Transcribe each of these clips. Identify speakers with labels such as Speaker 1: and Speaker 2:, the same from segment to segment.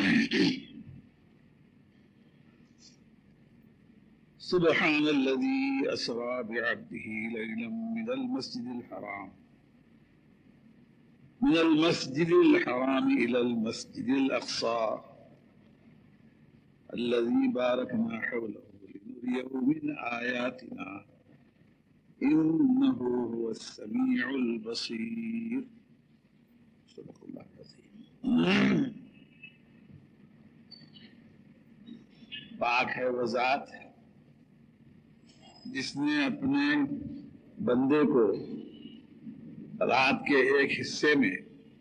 Speaker 1: سبحان الذي أسرى بعبده ليلا من المسجد الحرام إلى المسجد الأقصى الذي باركنا حوله لنريه من آياتنا إنه هو السميع البصير. صدق الله العظيم. پاک ہے وہ ذات جس نے اپنے بندے کو رات کے ایک حصے میں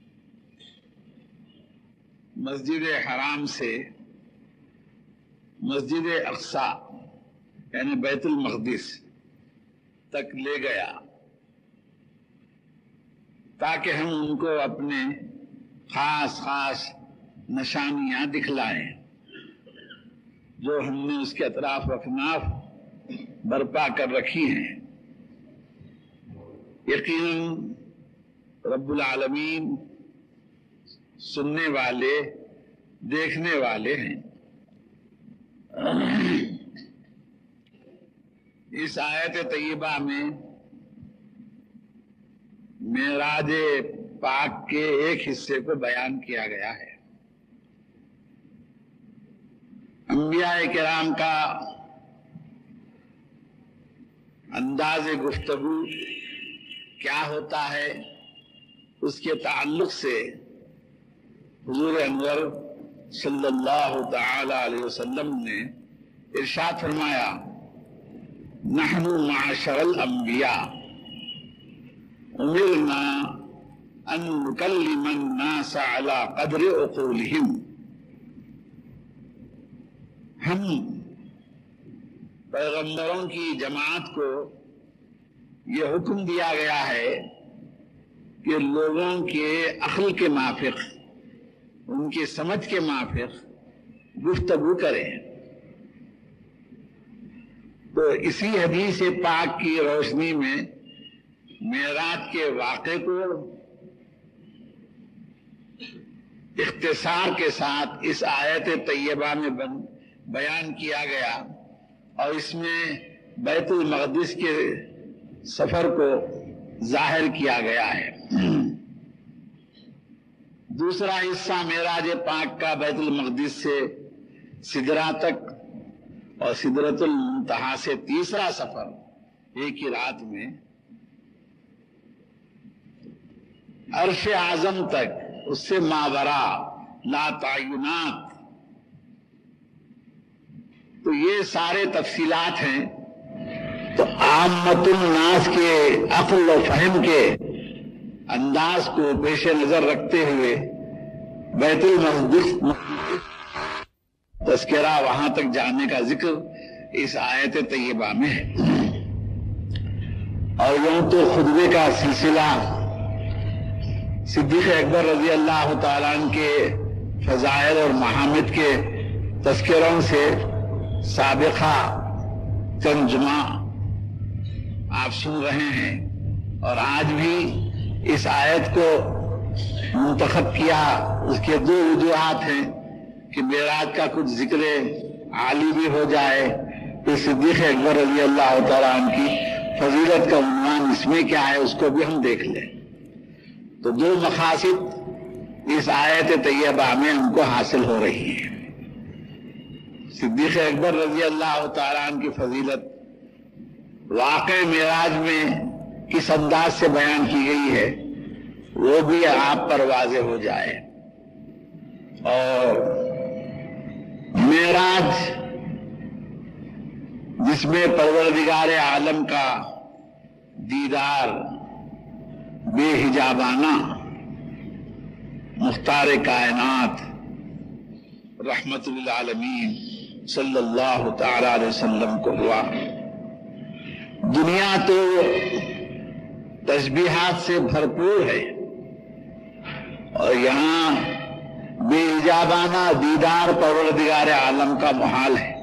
Speaker 1: مسجد حرام سے مسجد اقصی یعنی بیت المقدس تک لے گیا تاکہ ہم ان کو اپنے خاص نشانیاں دکھلائیں جو ہم نے اس کے اطراف و اکناف برپا کر رکھی ہیں. یقیناً رب العالمین سننے والے دیکھنے والے ہیں. اس آیت طیبہ میں معراج پاک کے ایک حصے کو بیان کیا گیا ہے. انبیاء کرام کا انداز گفتگو کیا ہوتا ہے اس کے تعلق سے حضور انور صلی اللہ تعالی علیہ وسلم نے ارشاد فرمایا نحن معاشر الانبیاء امرنا ان نکلم الناس علی قدر عقولہم. ہم پیغمبروں کی جماعت کو یہ حکم دیا گیا ہے کہ لوگوں کے عقل کے مافق ان کی سمجھ کے مافق گفتگو کریں. تو اسی حدیث پاک کی روشنی میں معراج کے واقعے کو اختصار کے ساتھ اس آیت طیبہ میں بیان کیا گیا اور اس میں بیت المقدس کے سفر کو ظاہر کیا گیا ہے. دوسرا حصہ معراج پاک کا بیت المقدس سے سدرہ تک اور سدرۃ المنتہا سے تیسرا سفر ایک ہی رات میں عرش اعظم تک اس سے ماورا لا تعینات. تو یہ سارے تفصیلات ہیں. تو عامت الناس کے عقل و فہم کے انداز کو پیش نظر رکھتے ہوئے بیت المقدس تذکرہ وہاں تک جانے کا ذکر اس آیت طیبہ میں ہے. اور یوں تو خطبے کا سلسلہ صدیق اکبر رضی اللہ تعالیٰ عنہ کے فضائل اور محامد کے تذکروں سے سابقہ چند جمعہ آپ سن رہے ہیں اور آج بھی اس آیت کو منتخب کیا. اس کے دو وجوہات ہیں کہ معراج کا کچھ ذکر عالی بھی ہو جائے پھر صدیق اکبر رضی اللہ تعالیٰ عنہ کی فضیلت کا عنوان اس میں کیا ہے اس کو بھی ہم دیکھ لیں. تو دو مقاصد اس آیت طیبہ میں ہم کو حاصل ہو رہی ہیں. صدیق اکبر رضی اللہ تعالیٰ عنہ کی فضیلت واقع معراج میں کس انداز سے بیان کی گئی ہے وہ بھی آپ پر واضح ہو جائے. اور معراج جس میں پروردگار عالم کا دیدار بے حجابانہ مختار کائنات رحمت للعالمین صلی اللہ تعالی علیہ وسلم کو ہوا. دنیا تو تشبیہات سے بھرپور ہے اور یہاں بے حجابانہ دیدار پروردگار عالم کا محال ہے.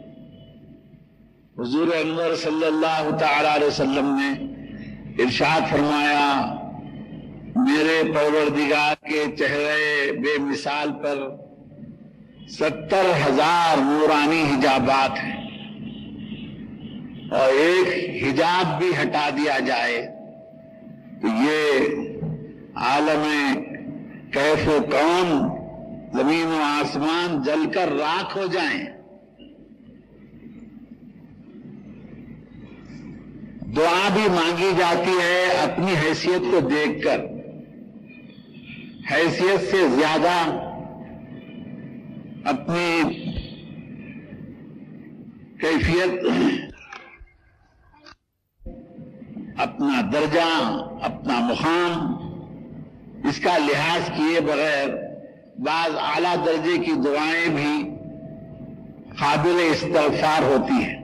Speaker 1: حضور انور صلی اللہ تعالی علیہ وسلم نے ارشاد فرمایا میرے پروردگار کے چہرے بے مثال پر 70,000 نورانی حجابات ہیں، اور ایک حجاب بھی ہٹا دیا جائے تو یہ عالم کیف و کون، زمین و آسمان جل کر راکھ ہو جائیں۔ دعا بھی مانگی جاتی ہے اپنی حیثیت کو دیکھ کر، حیثیت سے زیادہ اپنی کیفیت، اپنا درجہ، اپنا مقام، اس کا لحاظ کیے بغیر بعض اعلیٰ درجے کی دعائیں بھی قابل استغفار ہوتی ہیں۔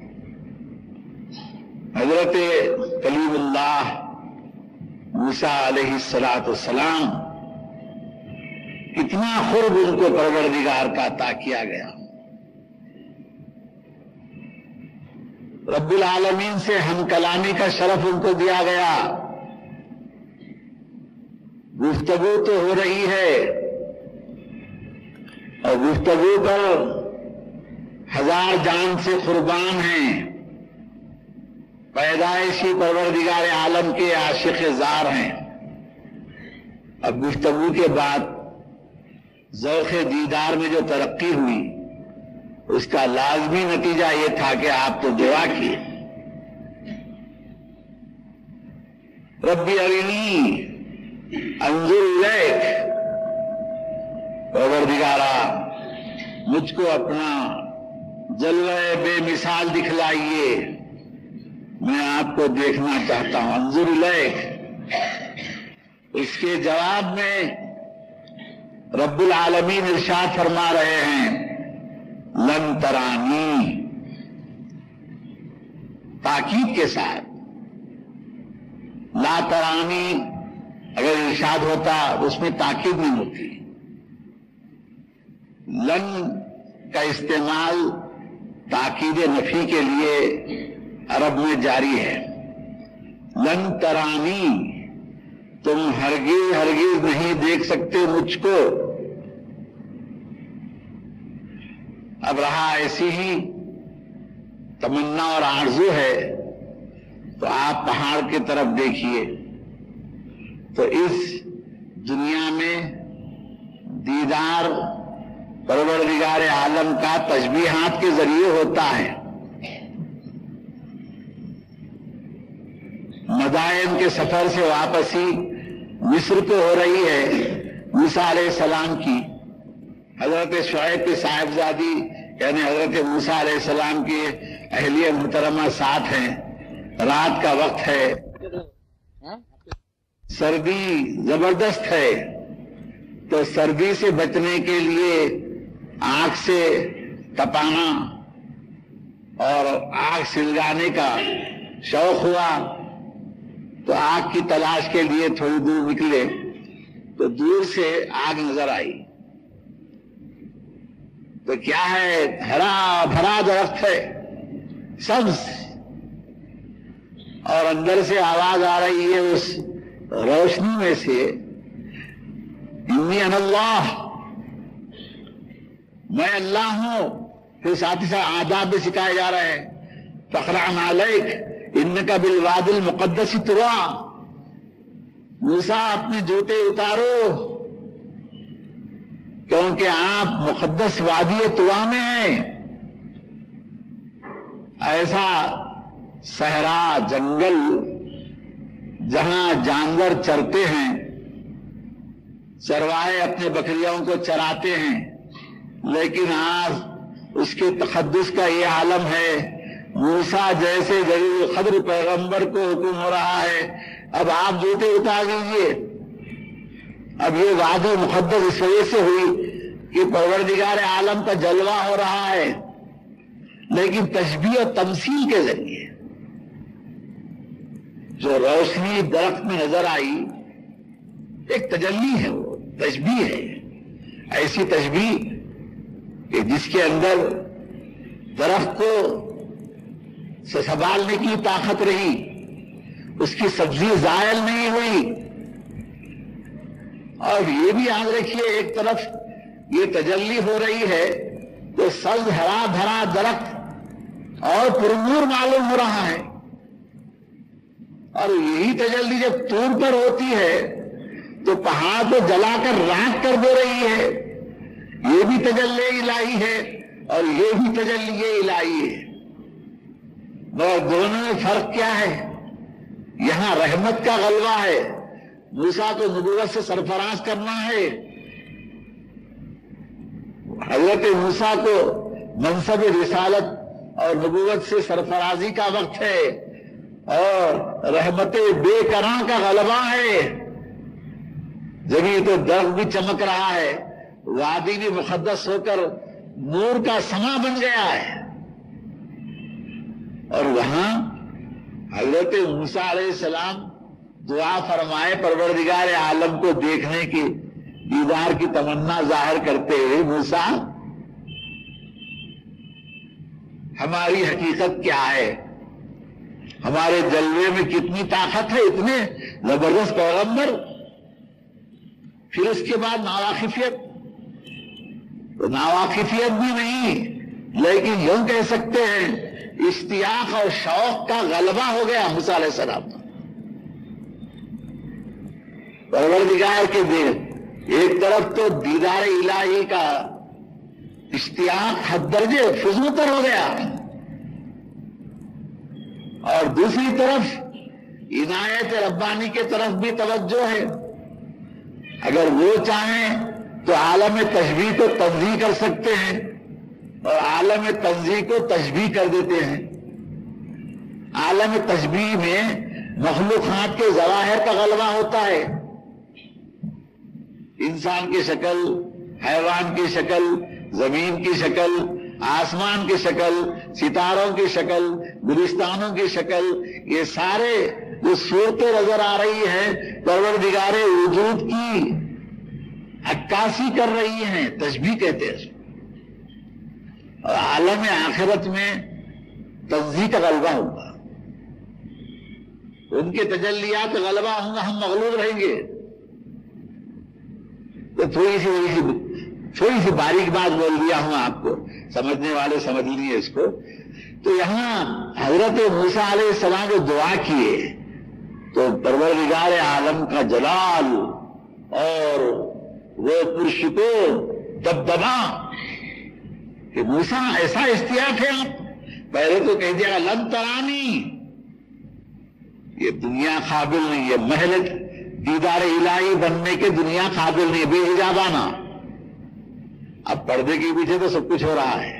Speaker 1: حضرت کلیم اللہ موسیٰ علیہ السلام، اتنا قرب ان کو پروردگار کا عطا کیا گیا، رب العالمین سے ہم کلامی کا شرف ان کو دیا گیا، گفتگو تو ہو رہی ہے اور گفتگو پر 1000 جان سے قربان ہیں، پیدائشی پروردگار عالم کے عاشق زار ہیں۔ اب گفتگو کے بعد ذوق دیدار میں جو ترقی ہوئی، اس کا لازمی نتیجہ یہ تھا کہ آپ تو دعا کیے، ربی ارنی انظر الیک، پروردگارا مجھ کو اپنا جلوہ بے مثال دکھلائیے، میں آپ کو دیکھنا چاہتا ہوں، انظر الیک۔ اس کے جواب میں رب العالمین ارشاد فرما رہے ہیں، لن ترانی، تاکید کے ساتھ۔ لا ترانی اگر ارشاد ہوتا اس میں تاکید نہیں ہوتی، لن کا استعمال تاکید نفی کے لیے عرب میں جاری ہے۔ لن ترانی، تم ہرگز ہرگز نہیں دیکھ سکتے مجھ کو۔ اب رہا ایسی ہی تمنا اور آرزو ہے تو آپ پہاڑ کی طرف دیکھیے، تو اس دنیا میں دیدار پروردگار عالم کا تشبیہات کے ذریعے ہوتا ہے۔ مدائن کے سفر سے واپسی مصر کو ہو رہی ہے موسیٰ علیہ السلام کی، حضرت شعیب کی صاحبزادی یعنی حضرت موسیٰ علیہ السلام کی اہلیہ محترمہ ساتھ ہیں، رات کا وقت ہے، سردی زبردست ہے، تو سردی سے بچنے کے لیے آگ سے تپانا اور آگ سلگانے کا شوق ہوا، تو آگ کی تلاش کے لیے تھوڑی دور نکلے تو دور سے آگ نظر آئی، تو کیا ہے، ہرا بھرا درخت ہے، سبز، اور اندر سے آواز آ رہی ہے اس روشنی میں سے، انی انا اللہ، میں اللہ ہوں۔ پھر ساتھ ہی ساتھ آداب بھی سکھائے جا رہے ہیں، فاخلع نعلیک انک بالوادی المقدس طویٰ، موسیٰ اپنے جوتے اتارو کیونکہ آپ مقدس وادی طویٰ میں ہیں۔ ایسا صحرا، جنگل جہاں جانور چرتے ہیں، چرواہے اپنے بکریوں کو چراتے ہیں، لیکن آج اس کے تقدس کا یہ عالم ہے، موسیٰ جیسے جلیل القدر پیغمبر کو حکم ہو رہا ہے اب آپ جوتے اتار دیجیے۔ اب یہ وادی مقدس اس وجہ سے ہوئی کہ پروردگار عالم کا جلوہ ہو رہا ہے، لیکن تشبیہ اور تمثیل کے ذریعے جو روشنی درخت میں نظر آئی ایک تجلی ہے، وہ تشبیہ ہے، ایسی تشبیہ کہ جس کے اندر درخت کو سنبھالنے کی طاقت رہی، اس کی سبزی زائل نہیں ہوئی۔ اور یہ بھی یاد رکھیے، ایک طرف یہ تجلی ہو رہی ہے تو سبز ہرا بھرا درخت اور پرنور معلوم ہو رہا ہے، اور یہی تجلی جب طور پر ہوتی ہے تو پہاڑ کو جلا کر راکھ کر دے رہی ہے، یہ بھی تجلی الہی ہے اور یہ بھی تجلی الہی ہے۔ مگر دونوں میں فرق کیا ہے؟ یہاں رحمت کا غلبہ ہے، موسیٰ کو نبوت سے سرفراز کرنا ہے، حضرت موسیٰ کو منصب رسالت اور نبوت سے سرفرازی کا وقت ہے، اور رحمت بے کراں کا غلبہ ہے۔ جبھی تو درخت بھی چمک رہا ہے، وادی بھی مقدس ہو کر نور کا سما بن گیا ہے، اور وہاں حضرت موسیٰ علیہ السلام دعا فرمائے پروردگار عالم کو دیکھنے کی، دیدار کی تمنا ظاہر کرتے ہوئے، موسیٰ ہماری حقیقت کیا ہے، ہمارے جلوے میں کتنی طاقت ہے، اتنے زبردست پیغمبر، پھر اس کے بعد ناواقفیت، تو ناواقفیت بھی نہیں لیکن یوں کہہ سکتے ہیں اشتیاق اور شوق کا غلبہ ہو گیا موسیٰ علیہ السلام۔ پروردگار کے دین ایک طرف تو دیدار الہی کا اشتیاق حد درجے فزوتر ہو گیا، اور دوسری طرف عنایت ربانی کے طرف بھی توجہ ہے۔ اگر وہ چاہیں تو عالم تشبیہ کو تنزیہ کر سکتے ہیں، اور عالم تنزیہ کو تشبیہ کر دیتے ہیں۔ عالم تشبیہ میں مخلوقات کے ظواہر کا غلبہ ہوتا ہے، انسان کی شکل، حیوان کی شکل، زمین کی شکل، آسمان کی شکل، ستاروں کی شکل، گلستانوں کی شکل، یہ سارے جو صورتیں نظر آ رہی ہیں پروردگار وجود کی عکاسی کر رہی ہیں، تشبیہ کہتے ہیں۔ اور عالم آخرت میں تنزیہ کا غلبہ ہوگا، ان کے تجلیات کا غلبہ ہوگا، ہم مغلوب رہیں گے۔ تو تھوڑی سی باریک بات بول دیا ہوں آپ کو، سمجھنے والے سمجھ لیے اس کو۔ تو یہاں حضرت موسیٰ علیہ السلام جو دعا کیے تو پروردگار عالم کا جلال اور وہ پرشکو دبدبا کہ موسیٰ ایسا اشتیاق ہے، آپ پہلے تو کہہ دیا لن ترانی، یہ دنیا قابل نہیں، یہ محل دیدار الہی بننے کے دنیا قابل نہیں، بے حجابانہ۔ اب پردے کے پیچھے تو سب کچھ ہو رہا ہے،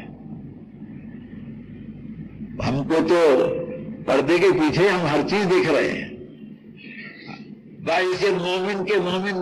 Speaker 1: ہم کو تو پردے کے پیچھے ہم ہر چیز دیکھ رہے ہیں۔ باعث مومن کے مومن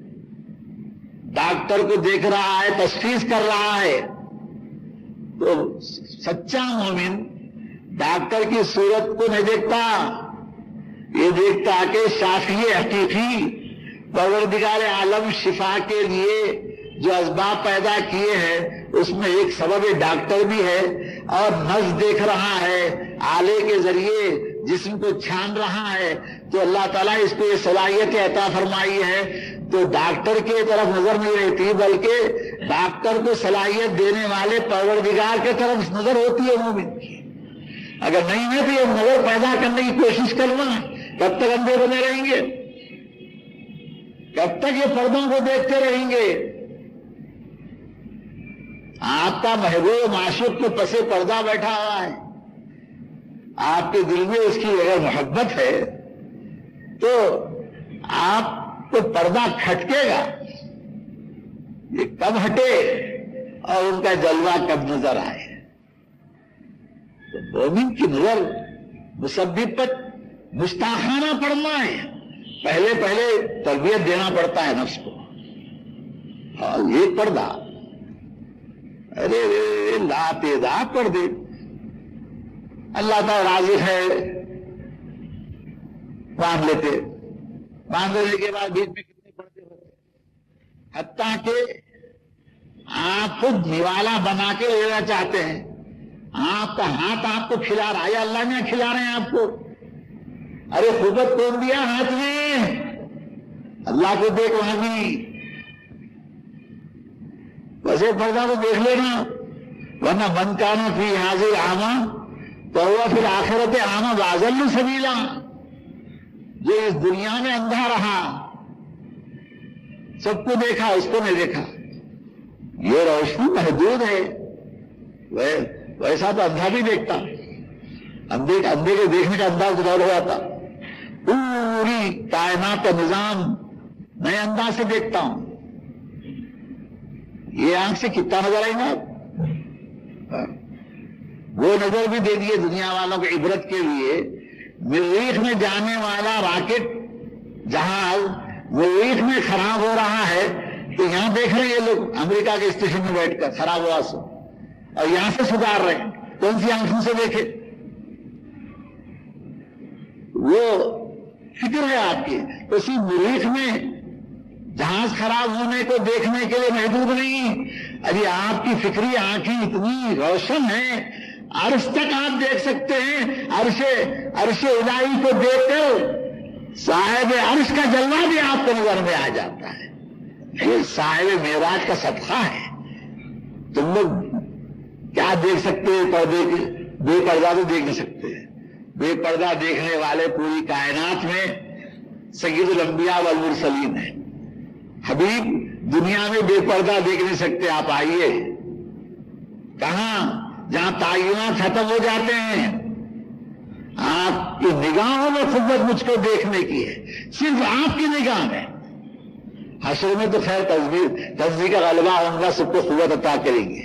Speaker 1: ڈاکٹر کو دیکھ رہا ہے، تشخیص کر رہا ہے، تو سچا مومن ڈاکٹر کی صورت کو نہیں دیکھتا، یہ دیکھتا کہ شافی حقیقی پروردگار عالم شفا کے لیے جو اسباب پیدا کیے ہیں اس میں ایک سبب ڈاکٹر بھی ہے، اور نس دیکھ رہا ہے، آلے کے ذریعے جسم کو چھان رہا ہے، تو اللہ تعالیٰ اس کو یہ صلاحیت عطا فرمائی ہے۔ تو ڈاکٹر کی طرف نظر نہیں رہتی، بلکہ ڈاکٹر کو صلاحیت دینے والے پروردگار کی طرف نظر ہوتی ہے مومن کی۔ اگر نہیں ہے تو یہ نظر پیدا کرنے کی کوشش کرنا، کب تک اندھے بنے رہیں گے، کب تک یہ پردوں کو دیکھتے رہیں گے؟ آپ کا محبوب معشوق کے پسے پردہ بیٹھا ہوا ہے، آپ کے دل میں اس کی اگر محبت ہے تو آپ کو پردہ کھٹکے گا، یہ کب ہٹے اور ان کا جلوہ کب نظر آئے۔ تو مومن کی نظر مسبب پر مستاخانہ پڑنا ہے، پہلے تربیت دینا پڑتا ہے نفس کو۔ اور یہ پردہ ارے لاتے دا پڑ دے، اللہ تعالیٰ راضی ہے، باندھ لیتے، باندھنے کے بعد بیچ میں کتنے پردے ہوتے، حتیٰ کہ آپ خود نوالا بنا کے لینا چاہتے ہیں، آپ کا ہاتھ آپ کو کھلا رہا ہے، اللہ نے کھلا رہے ہیں آپ کو، ارے خوبت کون دیا ہاتھ میں، اللہ کو دیکھ وہاں بھی بس ایک پردہ تو دیکھ لینا، ورنہ من کان فی حاضر اعمیٰ فہو فی الآخرۃ اعمیٰ واضل سبیلا، جو اس دنیا میں اندھا رہا، سب کو دیکھا اس کو نہیں دیکھا، یہ روشنی محدود ہے، ویسا تو اندھا بھی دیکھتا، اندھے کے دیکھنے کا انداز بدل ہو جاتا، پوری کائنات کا نظام نئے انداز سے دیکھتا ہوں، یہ آنکھ سے کتنا نظر آئے گا، وہ نظر بھی دے دیے دنیا والوں کے عبرت کے لیے، مریخ میں جانے والا راکٹ جہاز مریخ میں خراب ہو رہا ہے تو یہاں دیکھ رہے ہیں یہ لوگ امریکہ کے اسٹیشن میں بیٹھ کر خراب ہوا سو، اور یہاں سے سدھار رہے ہیں، کون سی آنکھوں سے دیکھے؟ وہ فکر ہے آپ کی، تو اسی مریخ میں جہاز خراب ہونے کو دیکھنے کے لیے محدود نہیں، ابھی آپ کی فکری آنکھیں اتنی روشن ہیں، عرش تک آپ دیکھ سکتے ہیں، عرش الہی کو دیکھ کر صاحب عرش کا جلوہ بھی آپ کو نظر میں آ جاتا ہے، یہ صاحب معراج کا صدقہ ہے۔ تم لوگ کیا دیکھ سکتے ہیں؟ پردے کے بے پردہ تو دیکھ نہیں سکتے، بے پردہ دیکھنے والے پوری کائنات میں سید الانبیاء والمرسلین ہیں۔ حبیب دنیا میں بے پردہ دیکھ نہیں سکتے، آپ آئیے کہاں جہاں تعینات ختم ہو جاتے ہیں، آپ کی نگاہوں میں قوت مجھ کو دیکھنے کی ہے، صرف آپ کی نگاہ میں، حشر میں تو خیر تصویر کا غلبہ ہوگا، سب کو قوت عطا کریں گے۔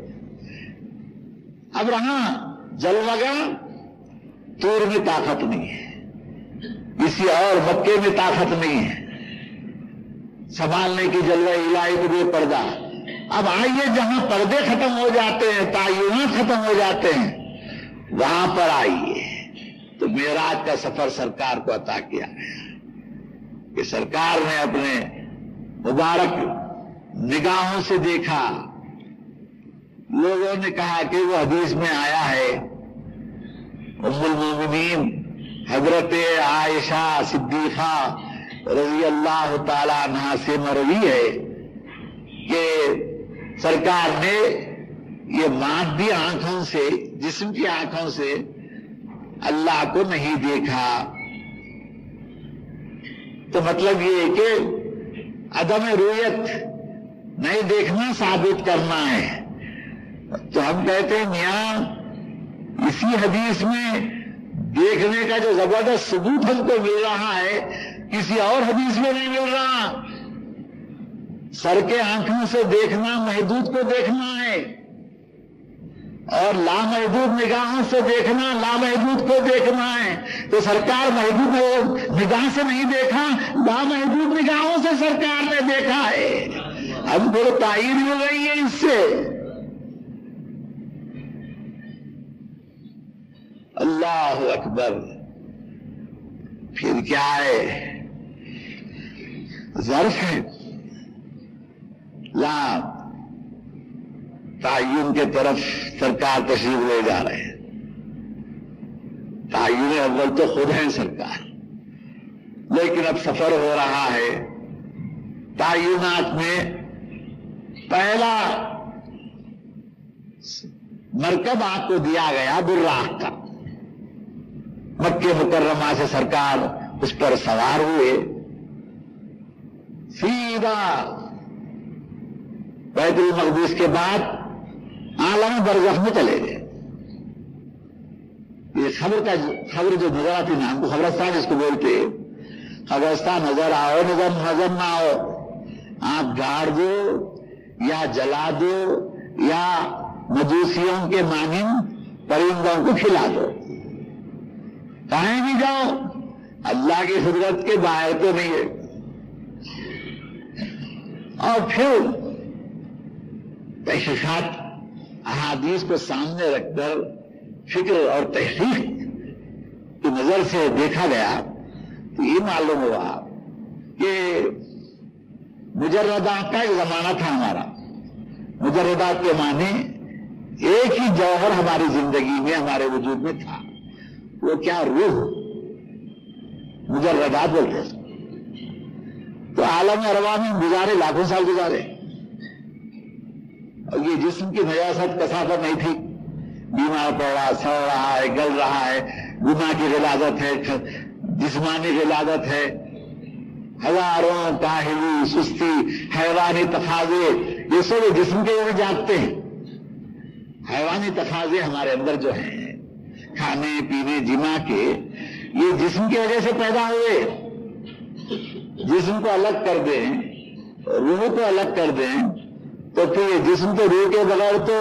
Speaker 1: اب رہا جلوہ طور میں طاقت نہیں ہے، کسی اور مکے میں طاقت نہیں ہے سنبھالنے کی جلوہ الہی کو بے پردہ۔ اب آئیے جہاں پردے ختم ہو جاتے ہیں، تعینات ختم ہو جاتے ہیں، وہاں پر آئیے تو معراج کا سفر سرکار کو عطا کیا گیا کہ سرکار نے اپنے مبارک نگاہوں سے دیکھا۔ لوگوں نے کہا کہ وہ حدیث میں آیا ہے، ام المومنین حضرت عائشہ صدیقہ رضی اللہ تعالی عنہا سے مروی ہے کہ سرکار نے یہ مادی آنکھوں سے، جسم کی آنکھوں سے اللہ کو نہیں دیکھا، تو مطلب یہ ہے کہ عدم رؤیت نہیں دیکھنا ثابت کرنا ہے۔ تو ہم کہتے ہیں میاں اسی حدیث میں دیکھنے کا جو زبردست ثبوت ہم کو مل رہا ہے کسی اور حدیث میں نہیں مل رہا۔ سر کے آنکھوں سے دیکھنا محدود کو دیکھنا ہے، اور لامحدود نگاہوں سے دیکھنا لامحدود کو دیکھنا ہے۔ تو سرکار محدود نگاہ سے نہیں دیکھا، لامحدود نگاہوں سے سرکار نے دیکھا ہے۔ ہم کو تائید ہو گئی ہے اس سے۔ اللہ اکبر۔ پھر کیا ہے؟ ظرف ہے، لا تعین کے طرف سرکار تشریف لے جا رہے ہیں۔ تعین اول تو خود ہیں سرکار، لیکن اب سفر ہو رہا ہے۔ تعینات میں پہلا مرکب آپ کو دیا گیا براق کا، مکہ مکرمہ سے سرکار اس پر سوار ہوئے، سیدھا بیت المقدس کے بعد عالم برزخ میں چلے گئے۔ یہ خبر جو نظر آتی نا، ہم کو خبرستان جس کو بولتے، خبرستان نظر آؤ نظر نہ آؤ، آپ گاڑ دو یا جلا دو یا مجوسیوں کے مانند پرندوں کو کھلا دو، کہیں بھی جاؤ اللہ کی قدرت کے باہر تو نہیں ہے۔ اور پھر تحقیقات احادیث کو سامنے رکھ کر فکر اور تحقیق کی نظر سے دیکھا گیا تو یہ معلوم ہوا کہ مجردات کا ایک زمانہ تھا ہمارا۔ مجردات کے معنی ایک ہی جوہر ہماری زندگی میں ہمارے وجود میں تھا، وہ کیا؟ روح، مجردات بولتے ہیں۔ تو عالم ارواح میں گزارے لاکھوں سال گزارے، اور یہ جسم کی نجاست کثافت نہیں تھی، بیمار پڑ رہا، سڑ رہا ہے، گل رہا ہے، گناہ کی غلاظت ہے، جسمانی غلاظت ہے، ہزاروں کاہلی، سستی، حیوانی تقاضے، یہ سب جسم کے اوپر جاگتے ہیں۔ حیوانی تقاضے ہمارے اندر جو ہیں کھانے پینے جمع کے، یہ جسم کی وجہ سے پیدا ہوئے۔ جسم کو الگ کر دیں، روح کو الگ کر دیں، تو پھر یہ جسم تو روح کے بغیر تو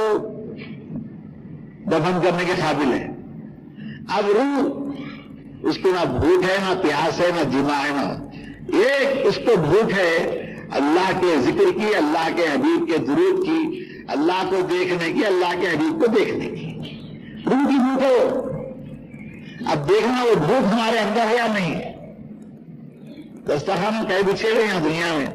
Speaker 1: دفن کرنے کے قابل ہے۔ اب روح، اس کو نہ بھوک ہے، نہ پیاس ہے، نہ جمع ہے، نہ ایک اس کو بھوک ہے اللہ کے ذکر کی، اللہ کے حبیب کے درود کی، اللہ کو دیکھنے کی، اللہ کے حبیب کو دیکھنے کی۔ روح کی بھوک ہے۔ اب دیکھنا وہ بھوک ہمارے اندر ہے یا نہیں۔ دسترخوان کئی بچھے گئے یہاں دنیا میں،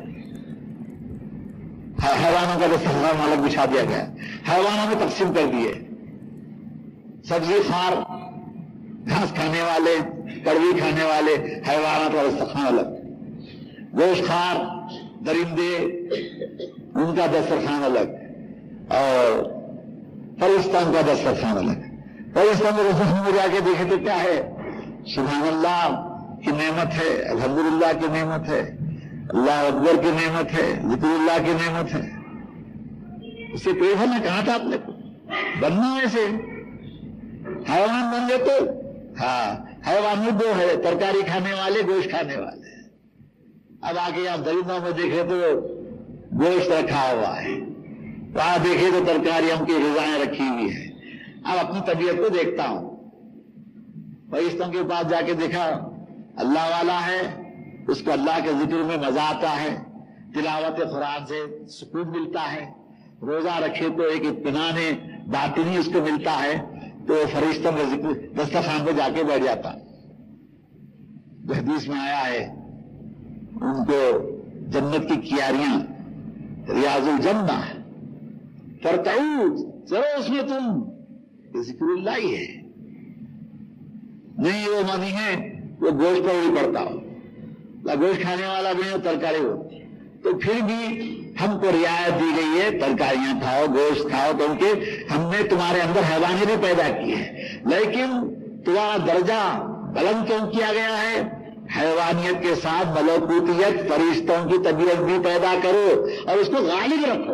Speaker 1: حیوانوں کا دسترخوان الگ بچھا دیا گیا، حیوانوں میں تقسیم کر دیے، سبزی خوار، گھاس کھانے والے، کڑوی کھانے والے، حیوانات کا دسترخوان الگ، گوشت خوار، درندے، ان کا دسترخوان الگ، اور فرشتوں کا دسترخوان الگ۔ فرشتوں کے دسترخوان میں جا کے دیکھے تو کیا ہے؟ سبحان اللہ کی نعمت ہے، الحمدللہ کی نعمت ہے، اللہ اکبر کی نعمت ہے، ذکر اللہ کی نعمت ہے۔ اس سے پیش ہے، میں کہا تھا آپ نے بننا ایسے حیوان بن گئے تو ہاں، حیوان دو ہے، ترکاری کھانے والے، گوشت کھانے والے۔ اب آگے آپ درندوں میں دیکھیں تو گوشت رکھا ہوا ہے، وہاں دیکھیں تو ترکاریوں کی غذائیں رکھی ہوئی ہیں۔ اب اپنی طبیعت کو دیکھتا ہوں، فرشتوں کے پاس جا کے دیکھا اللہ والا ہے، اس کو اللہ کے ذکر میں مزہ آتا ہے، تلاوت قرآن سے سکون ملتا ہے، روزہ رکھے تو ایک اطمینان باطنی اس کو ملتا ہے، تو فرشتوں کا ذکر دسترخوان پہ جا کے بیٹھ جاتا۔ جو حدیث میں آیا ہے ان کو جنت کی کیاریاں، ریاض الجنہ، ترتعود، ضرور اس میں تم، یہ ذکر اللہ ہی ہے۔ نہیں وہ مانی ہے وہ گوشت پر بھی پڑتا ہو، گوشت کھانے والا بھی ہو، ترکاری ہو، تو پھر بھی ہم کو رعایت دی گئی ہے ترکاریاں کھاؤ، گوشت کھاؤ، کیونکہ ہم نے تمہارے اندر حیوانی بھی پیدا کی ہے، لیکن تمہارا درجہ بلند کیوں کیا گیا ہے؟ حیوانیت کے ساتھ ملکوتیت، فرشتوں کی طبیعت بھی پیدا کرو اور اس کو غالب رکھو۔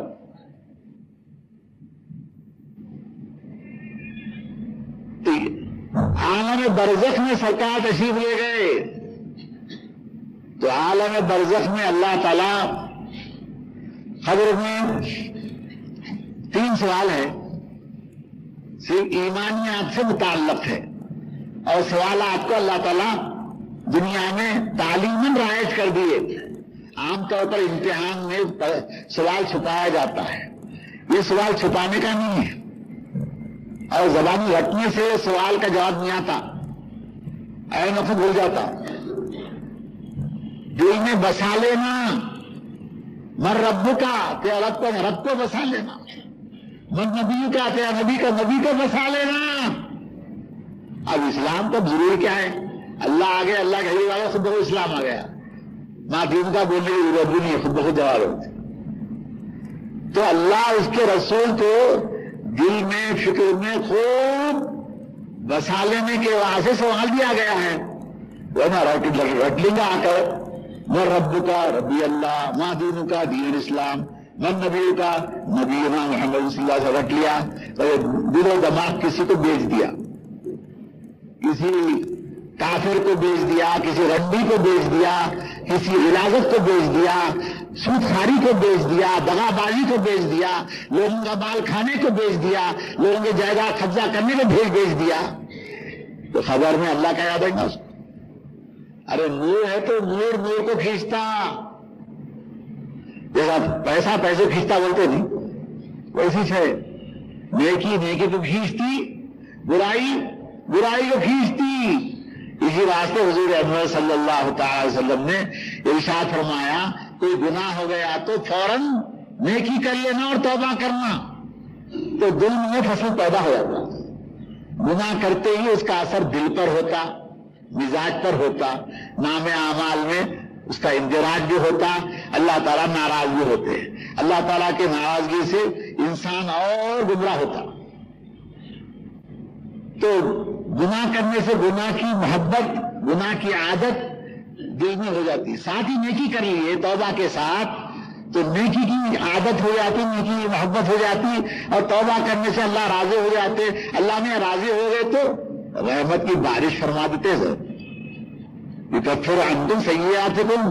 Speaker 1: عالم برزخ میں سرکار تشریف لے گئے، تو عالم برزخ میں اللہ تعالی قبر میں 3 سوال ہے، صرف ایمانیات سے متعلق ہے، اور سوالات کو اللہ تعالیٰ دنیا میں تعلیماً رائج کر دیے۔ عام طور پر امتحان میں سوال چھپایا جاتا ہے، یہ سوال چھپانے کا نہیں ہے، اور زبانی رٹنے سے سوال کا جواب نہیں آتا، عین وقت بھول جاتا۔ دل میں بسا لینا، من رب کا، تیرا رب کو بسا لینا، من نبی کا، تیرا نبی کو بسا لینا۔ اب اسلام کا ضرور کیا ہے؟ اللہ آ گیا، اللہ کے حبیب آ گیا، خود بخود اسلام آ گیا، ماں دین کا بولنے کی ضرورت بھی نہیں ہے، خود بخود جواب ہوتے۔ تو اللہ اس کے رسول کو دل میں، فکر میں خوب بسا لینے کے واسطے سوال دیا گیا ہے، وہ نا رٹ لیں گا آ کر، من رب کا، ربی اللہ، ماں دین کا، دین اسلام، من نبی کا، نبی محمد صلی اللہ سے رٹ لیا، تو دل و دماغ کسی کو بیچ دیا، کسی کافر کو بیچ دیا، کسی رنڈی کو بیچ دیا، کسی غلاظت کو بیچ دیا، سود خاری کو بیچ دیا، دغا بازی کو بیچ دیا، لوگوں کا مال کھانے کو بیچ دیا، لوگوں کے جائیداد قبضہ کرنے کو بیچ دیا، تو خبر میں اللہ کا یاد رکھنا اس کو۔ ارے نور ہے تو نور کو کھینچتا، جیسا پیسہ پیسے کھینچتا بولتے نہیں، ویسی ہے نیکی کو کھینچتی، برائی کو کھینچتی۔ اسی واسطے حضور انور صلی اللہ تعالی وسلم نے ارشاد فرمایا، کوئی گناہ ہو گیا تو فوراً نیکی کر لینا اور توبہ کرنا، تو دل میں فصل پیدا ہو جاتا۔ گناہ کرتے ہی اس کا اثر دل پر ہوتا، مزاج پر ہوتا، نام اعمال میں اس کا اندراج بھی ہوتا، اللہ تعالیٰ ناراض بھی ہوتے ہیں۔ اللہ تعالیٰ کے ناراضگی سے انسان اور گمراہ ہوتا. تو گناہ کرنے سے گناہ کی محبت، گناہ کی عادت دل میں ہو جاتی. ساتھ ہی نیکی کر لیے توبہ کے ساتھ تو نیکی کی عادت ہو جاتی، نیکی کی محبت ہو جاتی، اور توبہ کرنے سے اللہ راضی ہو جاتے. اللہ میں راضی ہو گئے تو رحمت کی بارش فرما دیتے ہیں. یکفر عنکم سیئاتکم،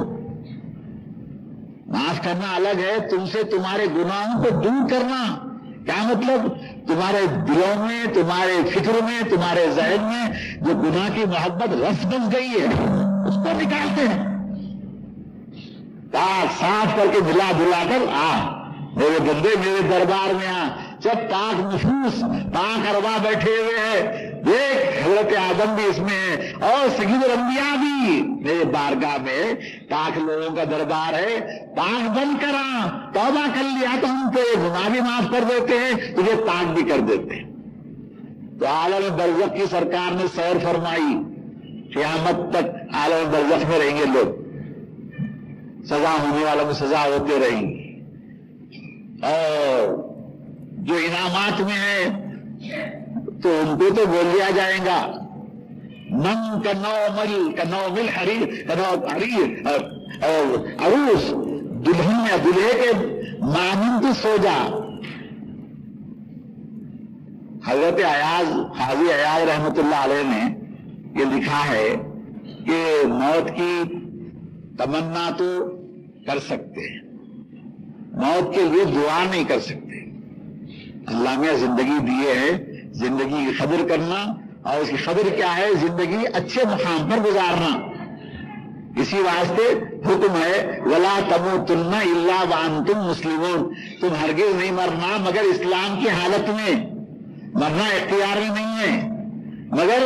Speaker 1: معاف کرنا الگ ہے، تم سے تمہارے گناہوں کو دور کرنا. کیا مطلب؟ تمہارے دلوں میں، تمہارے فکر میں، تمہارے ذہن میں جو گناہ کی محبت رس بس گئی ہے اس کو نکالتے ہیں. پاک صاف کر کے دلا دلا کر میرے بندے میرے دربار میں جب پاک نفوس پاک ارواح بیٹھے ہوئے ہیں، دیکھ حضرت آدم بھی اس میں ہے اور سید الانبیاء بھی میرے بارگاہ میں. پاک لوگوں کا دربار ہے، پاک بن کر توبہ کر لیا تو ہم تیرے گناہ بھی معاف کر دیتے ہیں، تجھے پاک بھی کر دیتے ہیں. تو عالم برزخ کی سرکار نے سیر فرمائی، قیامت تک عالم برزخ میں رہیں گے لوگ، سزا ہونے والوں میں سزا ہوتے رہیں گی. اور جو انعامات میں ہے تو ان کو تو بول دیا جائے گا، من کا نو مل حریر اور عروس، دلہن یا دلہے کے مانند سو جا. حضرت ایاز، قاضی ایاز رحمت اللہ علیہ نے یہ لکھا ہے کہ موت کی تمنا تو کر سکتے ہیں، موت کے لیے دعا نہیں کر سکتے. اللہ نے زندگی دیے ہے، زندگی کی قدر کرنا، اور اس کی قدر کیا ہے؟ زندگی اچھے مقام پر گزارنا. اسی واسطے حکم ہے وَلَا تَمُوتُنَّ إِلَّا وَأَنْتُمْ مُسْلِمُونَ، تم ہرگز نہیں مرنا مگر اسلام کی حالت میں. مرنا اختیار میں نہیں ہے، مگر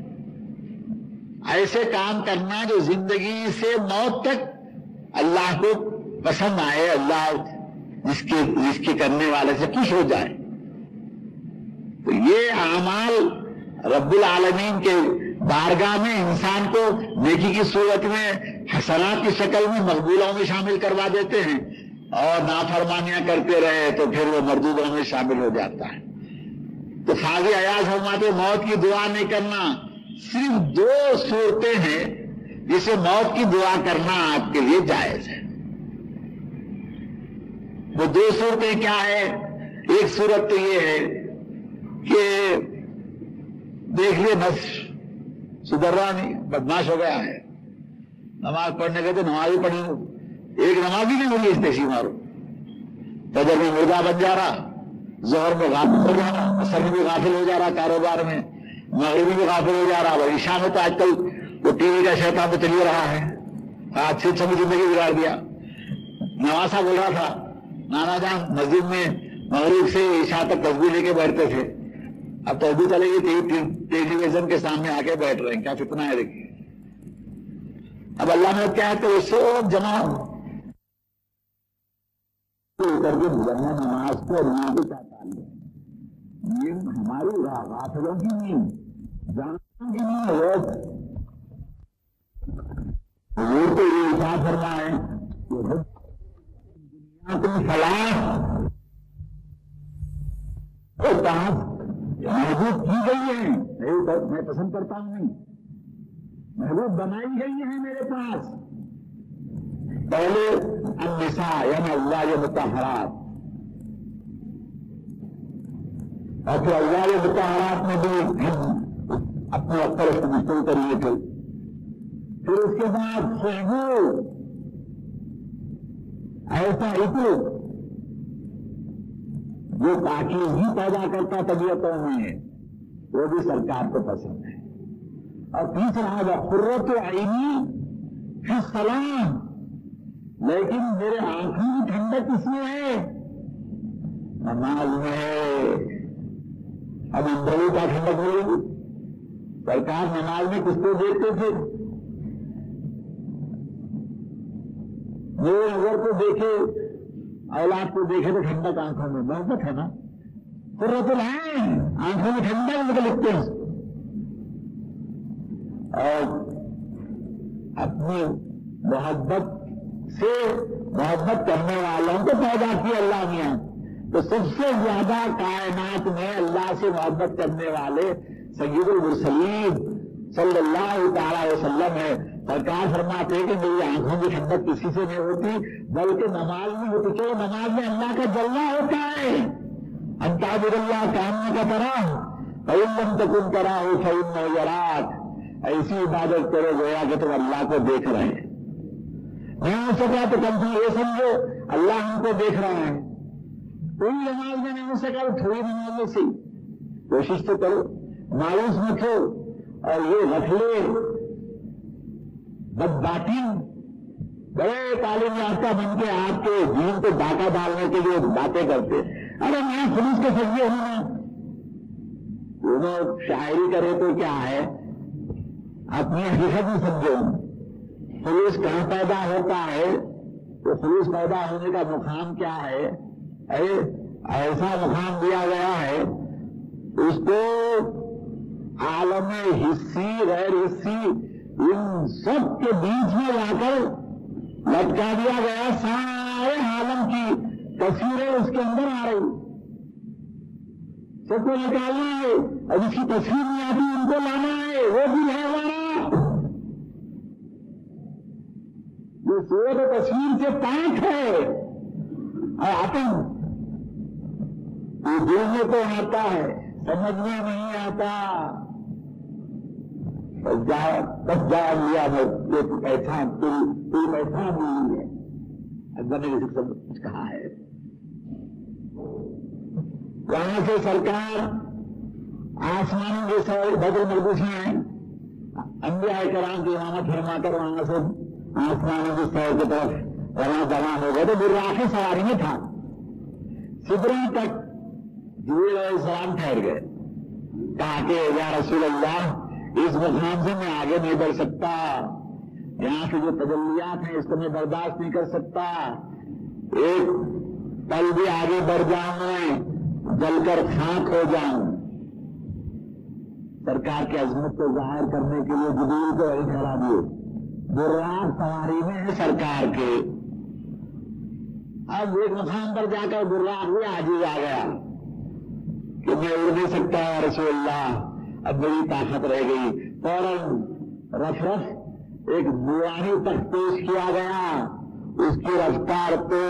Speaker 1: ایسے کام کرنا جو زندگی سے موت تک اللہ کو پسند آئے، اللہ جس کے کرنے والے سے خوش ہو جائے. تو یہ اعمال رب العالمین کے بارگاہ میں انسان کو نیکی کی صورت میں حسنات کی شکل میں مقبولوں میں شامل کروا دیتے ہیں، اور نافرمانیاں کرتے رہے تو پھر وہ مردودوں میں شامل ہو جاتا ہے. تو قاضی ایاز فرماتے موت کی دعا نہیں کرنا. صرف 2 صورتیں ہیں جسے موت کی دعا کرنا آپ کے لیے جائز ہے. وہ 2 صورتیں کیا ہے؟ ایک صورت تو یہ ہے کہ دیکھ لیے بس سدھر رہا نہیں، بدماش ہو گیا ہے، نماز پڑھنے گئے تو نماز ہی پڑھی، ایک نماز ہی نہیں ہوئی، اس پیشی مارو. فجر میں مردہ بن جا رہا، ظہر میں غافل ہو جا رہا، عصر میں بھی غافل ہو جا رہا کاروبار میں، مغربی بھی غافل ہو جا رہا. اور عشاء میں تو آج کل وہ ٹی وی کا شیطان تو چل ہی رہا ہے، آج سے چھوٹی زندگی بگاڑ دیا. نواسا بول رہا تھا نانا جان مسجد میں مغرب سے عشاء تک تسبیح لے کے بیٹھتے تھے، اب تو بھی چلے گی ٹیلی ویژن کے سامنے آ کے بیٹھ رہے ہیں. کیا فتنہ ہے دیکھیے. اب اللہ نے کیا ہے کہ وہ سب جمع کر کے گزرنا نماز کو، اور یہاں کو کیا تعلق؟ یہ ہماری غافلوں کی نہیں، جانوں کی نہیں ہے. حضور کو یہ ارشاد فرمائے کہ دنیا کو فلاح اور طاعت محبوب کی گئی ہے. میں پسند کرتا ہوں نہیں، محبوب بنائی گئی ہے میرے پاس. پہلے النساء یعنی ازواج مطہرات، اور پھر ازواج مطہرات میں بھی اپنے اکثر مشکل کریے تھے. پھر اس کے بعد خوشبو ایسا عطر جو پاکیزگی پیدا کرتا طبیعتوں میں، وہ بھی سرکار کو پسند ہے. اور تیسرا ہے قرۃ عینی فی الصلاۃ، لیکن میرے آنکھوں کی ٹھنڈک کس میں ہے؟ نماز میں ہے. اب اندروں کا ٹھنڈک ملے گی. سرکار نماز میں کس کو دیکھتے تھے؟ میرے نظر کو دیکھے، اولاد کو دیکھے تو ٹھنڈک آنکھوں میں، محبت ہے نا. قرۃ العین، آنکھوں میں ٹھنڈک مجھے لکھتے ہیں. اور اپنی محبت سے محبت کرنے والوں کو پیدا کیا اللہ نے. تو سب سے زیادہ کائنات میں اللہ سے محبت کرنے والے سید المرسلین صلی اللہ تعالی علیہ وسلم ہے. سرکار فرماتے ہیں کہ میری آنکھوں کی ٹھنڈک کسی سے نہیں ہوتی بلکہ نماز میں ہوتی. کہ نماز میں اللہ کا جلوہ ہوتا ہے. انتعبد اللہ کانک تراہ فإن لم تکن تراہ فإنہ یراک. ایسی عبادت کرو گویا کہ تم اللہ کو دیکھ رہے ہیں. نہیں ہو سکا تو کم سے یہ سمجھو اللہ ہم کو دیکھ رہا ہے. کوئی نماز میں نہیں ہو سکا تو تھوڑی نماز میں سے کوشش تو کرو, مایوس مت ہو. اور یہ غفلے بدباطن بڑے تعلیم یافتہ بن کے آپ کے دین کو ڈاکہ ڈالنے کے لیے باتیں کرتے. ارے میں پولیس کے سجے ہوں, انہوں شاعری کرے تو کیا ہے, اپنی حقیقت میں سمجھو. خلوص کہاں پیدا ہوتا ہے تو خلوص پیدا ہونے کا مقام کیا ہے؟ ایسا مقام دیا گیا ہے اس کو عالم حصی غیر حصی ان سب کے بیچ میں لا کر لٹکا دیا گیا. سارے عالم کی تصویریں اس کے اندر آ رہی, سب کو نکالنا ہے. اور جس کی تصویر نہیں آتی ان کو لانا ہے. وہ بھی ہے ہمارا جو صورت تصویر سے پاک ہے. اور اپن یہ دل میں تو آتا ہے, سمجھ میں نہیں آتا. بس جا لیا پہچان پوری پہچان ملی ہے. اکبر نے سب کچھ کہا ہے. وہاں سے سرکار آسمانوں کے سوائے بدر مردوس ہیں, انبیاء کرام کی امامت فرما کر وہاں سے آسمانوں کے سوائے کی طرف رواں ہو گئے. تو براق سواری میں تھا, سدرا تک جبریل علیہ السلام ٹھہر گئے. کہا کہ یا رسول اللہ اس مقام سے میں آگے نہیں بڑھ سکتا, یہاں سے جو تجلیات ہیں اس کو میں برداشت نہیں کر سکتا. ایک پل بھی آگے بڑھ جاؤں میں جل کر خاک ہو جاؤں. سرکار کی عظمت کو ظاہر کرنے کے لیے جبریل کو وہی کھڑا دیے. براق سواری میں ہے سرکار کے. اب ایک مقام پر جا کر براق بھی عاجز آ گیا کہ میں اڑ نہیں سکتا یا رسول اللہ, اب میری طاقت رہ گئی. فوراً رف رف ایک نورانی تخت پیش کیا گیا. اس کی رفتار تو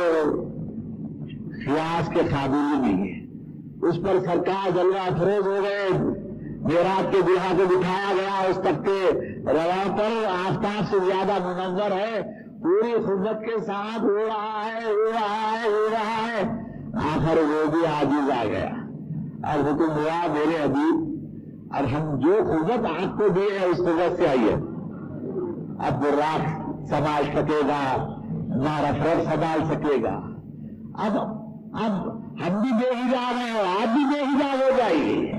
Speaker 1: قیاس کے قابل نہیں ہے. اس پر سرکار جلوہ افروز ہو گئے. معراج کے دلہا کو بٹھایا گیا اس تخت رواں پر. آفتاب سے زیادہ منور ہے, پوری قوت کے ساتھ اڑ رہا ہے اڑ رہا ہے اڑ رہا ہے. آخر وہ بھی عاجز آ گیا. اب حکم ہوا میرے حبیب اب ہم جو قوت آپ کو دی ہے اس قوت سے آئیے. اب براق سنبھال سکے گا نہ رفرف سنبھال سکے گا. اب ہم بھی بے حجاب ہیں اور آپ بھی بے حجاب ہو جائیے.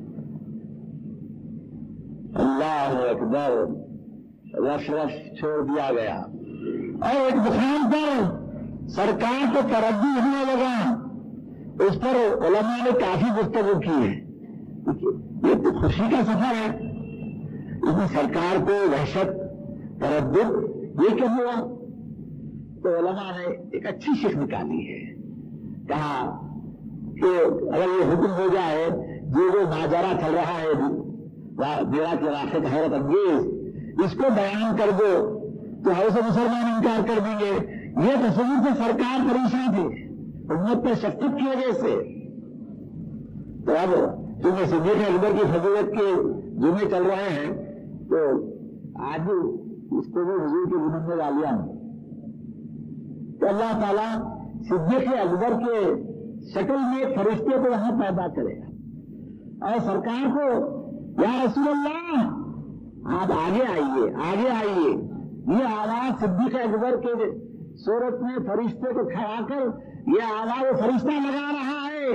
Speaker 1: اللہ اکبر. رف رف چھوڑ دیا گیا اور ایک مقام پر سرکار کو ترقی ہونے لگا. اس پر علماء نے کافی گفتگو کی ہے. یہ تو خوشی کا سفر ہے, اس میں سرکار کو وحشت تردد یہ کیوں ہوا؟ تو علماء نے ایک اچھی شک نکالی ہے. کہا کہ اگر یہ حکم ہو جائے جو ماجرا چل رہا ہے میرا کے واقع حیرت انگیز اس کو بیان کر دو تو ایسے مسلمان انکار کر دیں گے. یہ تصور سے سرکار پریشان تھے امت پر شفقت کی وجہ سے. تو اب چونکہ صدیق اکبر کی فضیلت کے جمعے چل رہے ہیں تو آج اس کو بھی حضور کے جنم میں ڈالیا ہوں. تو اللہ تعالیٰ صدیق اکبر کے شکل میں فرشتے کو وہاں پیدا کرے گا اور سرکار کو یا رسول اللہ آپ آگے آئیے آگے آئیے. یہ آواز صدیق اکبر کے صورت میں فرشتے کو کھڑا کر یہ آواز فرشتہ لگا رہا ہے.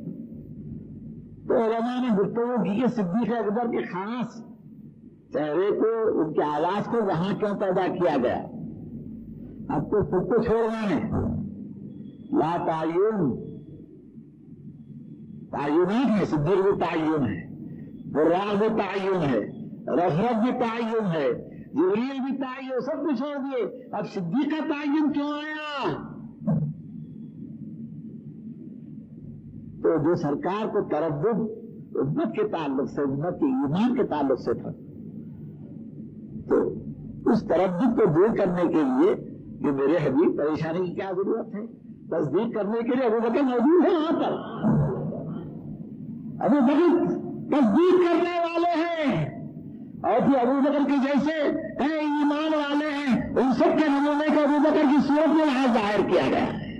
Speaker 1: تو علماء نے گفتگو کی کہ صدیق اکبر کے خاص چہرے کو ان کی آواز کو وہاں کیوں پیدا کیا گیا. اب تو خود کو چھوڑنا ہے. لا تعین تعینات ہے, صدیق بھی تعین ہے, براق بھی تعین ہے, رفرت بھی تعین ہے, جبریل بھی تعین, سب کو چھوڑ دیے. اب صدیق کا تعین کیوں آیا؟ تو جو سرکار کو تردد امت کے تعلق سے، امت کے ایمان کے تعلق سے تھا، تو اس تردد کو دور کرنے کے لیے کہ میرے حبیب پریشانی کی کیا ضرورت ہے، تصدیق کرنے کے لیے ابو بکر موجود ہے وہاں پر. ابو بکر تصدیق کرنے والے ہیں، اور پھر ابو بکر کے جیسے ایمان والے ہیں، ان سب کے نمونے کو ابو بکر کی صورت میں یہاں ظاہر کیا گیا ہے.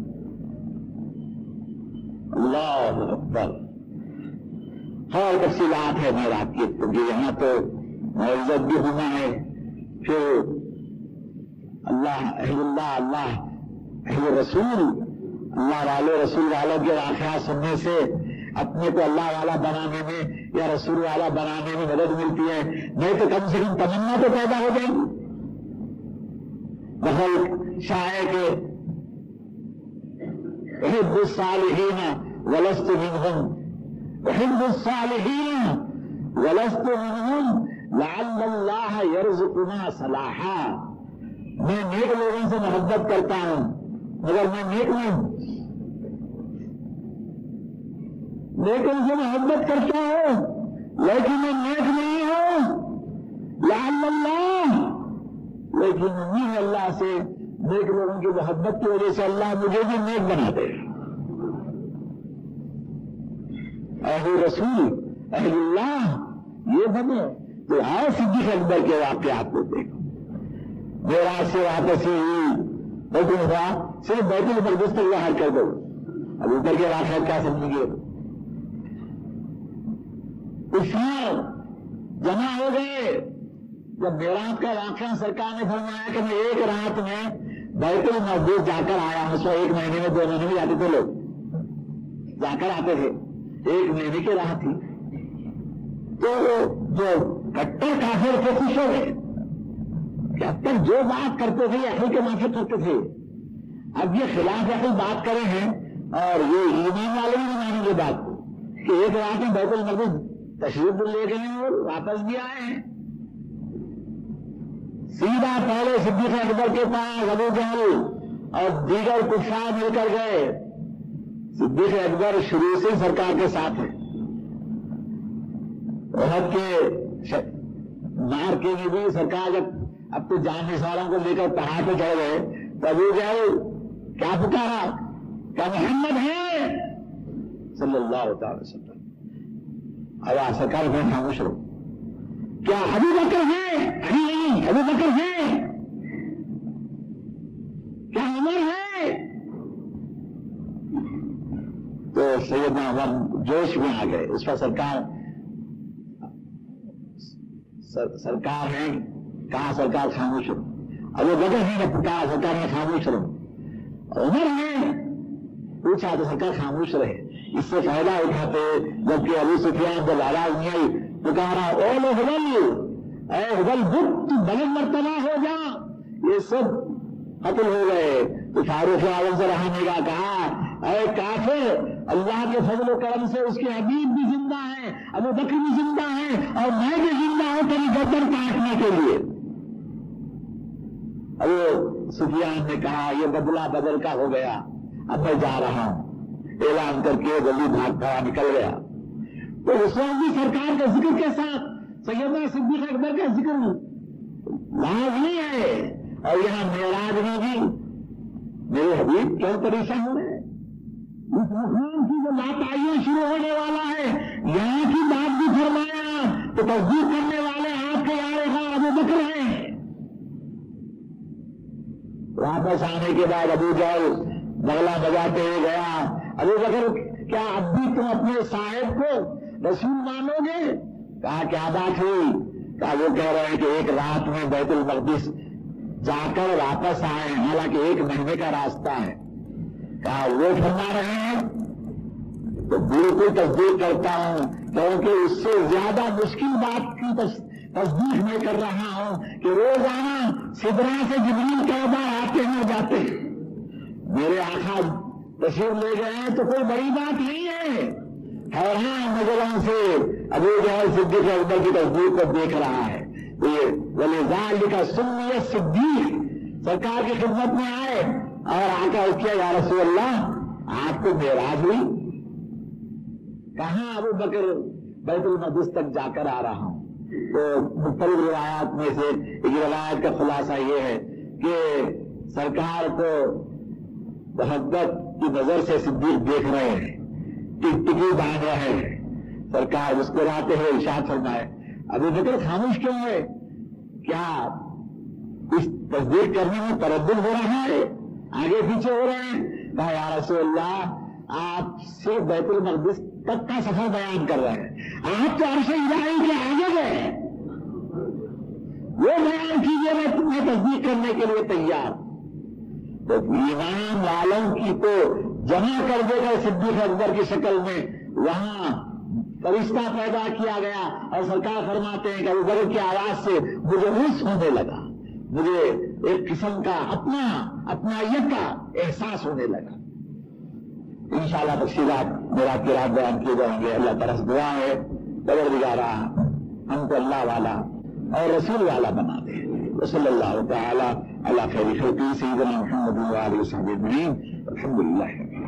Speaker 1: اللہ اکبر. اور تفصیلات ہے معراج کی، کیونکہ یہاں تو معزت بھی ہونا ہے. پھر اللہ اہل رسول، اللہ والے رسول والوں کے واقعات سننے سے اپنے کو اللہ والا بنانے میں یا رسول والا بنانے میں مدد ملتی ہے، نہیں تو کم سے کم تمنا تو پیدا ہو جائے گی. بہت شاعر کے احب الصالحین ولست منہم، احب الصالحین ولست منہم لعل اللہ یرزقنا صلاحا. میں نیک لوگوں سے محبت کرتا ہوں مگر میں نیک نہیں ہوں. نیکوں سے محبت کرتا ہوں لیکن میں نیک نہیں ہوں. لعل اللہ، لیکن امید اللہ سے نیک لوگوں کی محبت کی وجہ سے اللہ مجھے بھی نیک بنا دے. اہل رسول اہل اللہ یہ بنے تو آؤ صدیق اکبر کے واقعات کو دیکھو. معراج سے واپسی ہوئی، حکم ہوا صرف بیت المقدس تک ظاہر کر دو. اب اوپر کے واقعات کیا سمجھیں گے؟ کفار جمع ہو گئے. جب معراج کا واقعہ سرکار نے فرمایا کہ میں ایک رات میں بیت المقدس جا کر آیا ہوں. سو ایک مہینے میں 2 مہینے میں جاتے تھے لوگ، جا کر آتے تھے، 1 مہینے کی راہ تھی. تو جو کٹر کافر تھے خوش ہو گئے کہ اب تک جو بات کرتے تھے یہ عقل کے موافق کرتے تھے، اب یہ خلاف عقل بات کرے ہیں. اور یہ ایمان والے بھی مانیں گے بات کو کہ ایک رات میں بیت المقدس تشریف لے گئے ہیں اور واپس بھی آئے ہیں. سیدھا پہلے صدیق اکبر کے پاس ابو جہل اور دیگر کفار مل کر گئے. صدیق اکبر شروع سے سرکار کے ساتھ ہیں. احد کے مار کے میں بھی سرکار جب اب تو جان نثاروں کو لے کر پہاڑ پہ چڑھ گئے تو ابو جہل کیا پکارا کہ محمد ہے صلی اللہ تعالی وسلم. اب سرکار میں خاموش رہو. کیا ابو بکر ہے؟ ابھی نہیں. ابو بکر ہے؟ کیا عمر ہے؟ تو سیدنا عمر جوش میں آ گئے. اس پر سرکار ہے کہا سرکار خاموش رہو. ابو بکر ہے کہا سرکار نے خاموش رہو. عمر ہے پوچھا تو سرکار خاموش رہے. اس سے فائدہ اٹھاتے جبکہ ابو سفیان جب آواز نہیں آئی پکارا اول حبل، اے حبل بت بلند مرتبہ ہو جا. یہ سب قتل ہو گئے. تو فاروق اعظم سے رہنے کا کہا اے کافر، اللہ کے فضل و کرم سے اس کے حبیب بھی زندہ ہیں، ابو بکر بھی زندہ ہیں، اور میں بھی زندہ ہوں تیری گردن کاٹنے کے لیے. ابو سفیان نے کہا یہ بدلہ بدل کا ہو گیا، اب میں جا رہا ہوں. اعلان کر کے جلدی بھاگ کھڑا نکل گیا. تو اس وقت بھی سرکار کے ذکر کے ساتھ سیدنا صدیق اکبر کا ذکر لازمی ہے. اور یہاں معراج میں بھی میرے حبیب کیوں پریشان ہو رہے ہیں؟ اس مقام کی جو لاتعین شروع ہونے والا ہے یہاں کی بات بھی فرمایا تو تصدیق کرنے والے آپ کے یار ابو بکر ہیں. واپس آنے کے بعد ابو جہل بغلا بجاتے ہوئے گیا. ابو بکر کیا اب بھی تم اپنے صاحب کو رسول مانو گے؟ کہا کیا بات ہوئی؟ کہا وہ کہہ رہے ہیں کہ ایک رات میں بیت المقدس جا کر واپس آئے، حالانکہ 1 مہینے کا راستہ ہے. کہا وہ فرما رہے ہیں تو بالکل تصدیق کرتا ہوں، کیونکہ اس سے زیادہ مشکل بات کی تصدیق میں کر رہا ہوں کہ روزانہ سدرا سے جبریل کئی بار آتے ہیں جاتے ہیں. میرے آقا تشریف لے گئے ہیں تو کوئی بڑی بات نہیں ہے. حیران نظروں سے ابو جہل صدیق اکبر کی تصدیق کو دیکھ رہا ہے. وَلِذَلِكَ سُمِّيَ صِدِّيقٌ سرکار کی خدمت میں آئے اور آ کر کیا یا رسول اللہ آپ کو معراج ہوئی؟ کہاں ابو بکر بیت المقدس تک جا کر آ رہا ہوں. تو مختلف روایات میں سے ایک روایت کا خلاصہ یہ ہے کہ سرکار کو محبت کی نظر سے صدیق دیکھ رہے ہیں، ٹکٹکی باندھ رہے ہیں. سرکار مسکراتے ہوئے ارشاد فرمائے ابو بکر خاموش کیوں ہے؟ کیا اس تصدیق کرنے میں تردد ہو رہا ہے؟ آگے پیچھے ہو رہے ہیں؟ کہا یا رسول اللہ آپ صرف بیت المقدس تک کا سفر بیان کر رہے ہیں، آپ تو عرش الہی کے آگے گئے، وہ بیان کیجیے، میں تمہیں تصدیق کرنے کے لیے تیار. تو ایمان والوں کی تو جمع کر دے گا صدیق اکبر کی شکل میں. وہاں فرشتہ پیدا کیا گیا اور سرکار فرماتے ہیں کہ ابو بکر کی آواز سے مجھے انس ہونے لگا، مجھے ایک قسم کا اپنائیت کا احساس ہونے لگا. انشاءاللہ تفصیلات میرا قرات بیان کیے جائیں گے. اللہ تعالیٰ سے دعا ہے پروردگارا ہم کو اللہ والا اور رسول والا بنا دے. صلی اللہ تعالی علی خیر خلقہ سیدنا محمد و آلہ وصحبہ اجمعین. الحمدللہ.